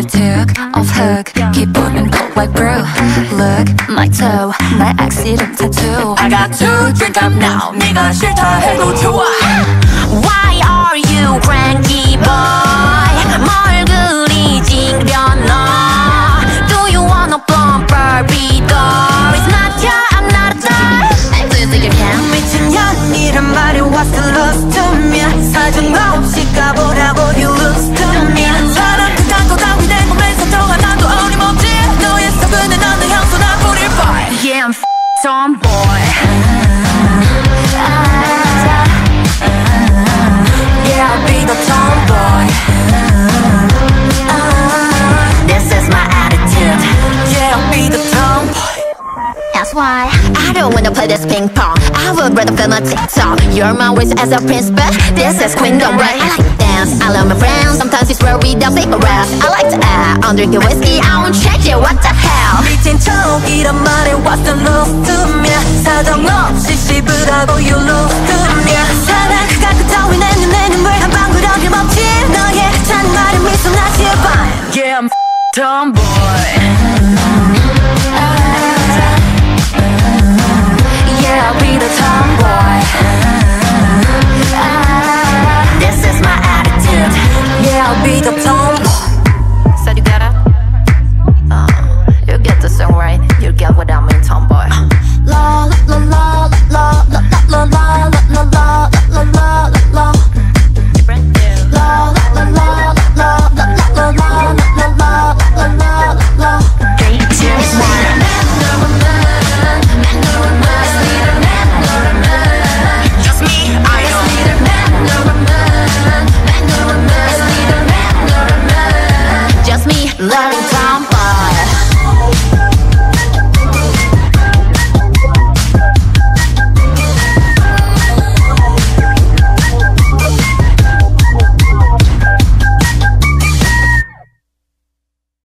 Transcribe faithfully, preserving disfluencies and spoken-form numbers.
attitude of hug 기분은 cold like brew. Look my toe 내 accident tattoo. I got to drink up now 네가 싫다 해도 좋아. Why are you cranky boy? 뭘 그리 찡그려놔? Do you wanna bump Barbie doll? It's not ya, I'm not a doll. Do you think you can? 미친년이란 말이 what's the love to me? 사정없이 까보라고 you lose to me. 사랑 그딴 거 다 위대 보면서 동안 나도 어림없지. 너의 속은에 너는 향수 나 뿌릴 boy. Yeah, I'm f***ing tomboy. Yeah, I'll be the tomboy. This is my attitude. Yeah, I'll be the tomboy. That's why I don't wanna play this ping pong. I would rather film a TikTok. You're my ways as a prince, but this is queendom, right? I like to dance, I love my friends. Sometimes we swear we don't paper rap. I like to act, I'm drinking whiskey, I won't change it, what the hell? 미친 척이란 말에 what's the love to me? 사정없이 씹으라고 you lose to me. 사랑 그 가끔 따위 내 눈에 눈물 한 방울 어김없지. 너의 찬 말에 미소 나 제발. Yeah, I'm tomboy. Yeah, I'll be the tomboy. This is my attitude. Yeah, I'll be the tomboy. So you get it? Uh, you get the song right. You get what I mean, tomboy. La la la la la la la la la la la la la. La la la la la la la la la la la la la. Three, two, one. Just me, I know. Just me, loving.